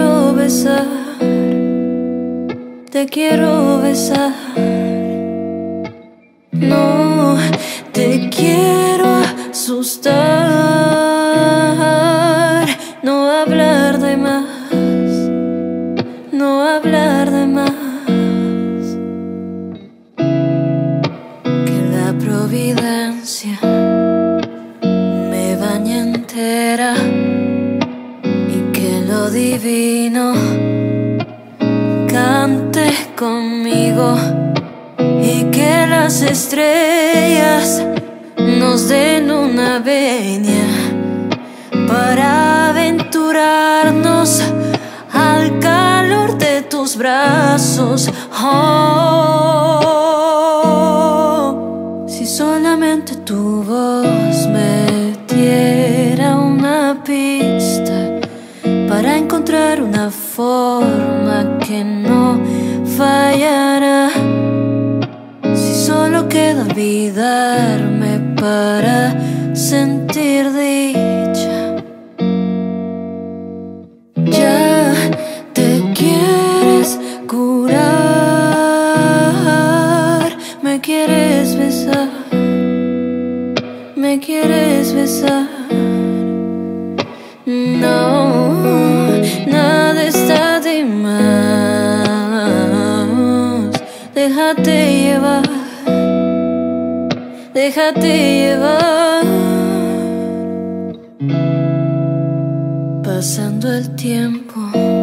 quiero besar, te quiero besar. No te quiero asustar, no hablar de más, no hablar de más. Que la providencia me bañe entera y que lo divino cante conmigo y que las estrellas nos den una venia para aventurarnos al calor de tus brazos. Oh, si solamente tu voz me diera una pista para encontrar una forma que no fallará. Si solo queda olvidarme para sentir dicha. Ya te quieres curar, me quieres besar, me quieres besar. No, nada está de más. Déjate llevar, déjate llevar. Pasando el tiempo,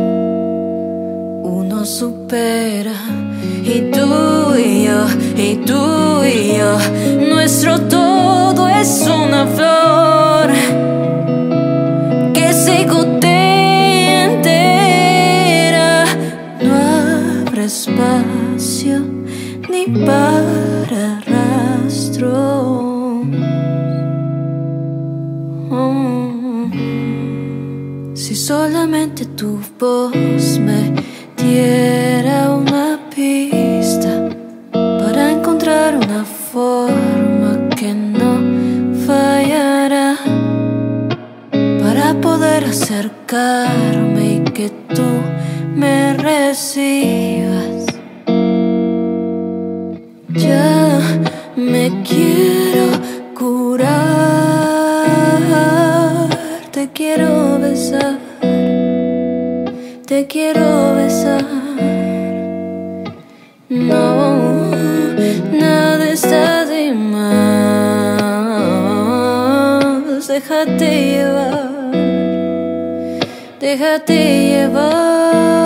uno supera. Y tú y yo, y tú y yo, nuestro todo es una flor que se gotea entera. No habrá espacio ni para rastro. Si solamente tu voz me diera una pista para encontrar una forma que no fallará, para poder acercarme y que tú me recibas. Ya me quiero curar, te quiero besar, te quiero besar. No, nada está de más. Déjate llevar, déjate llevar.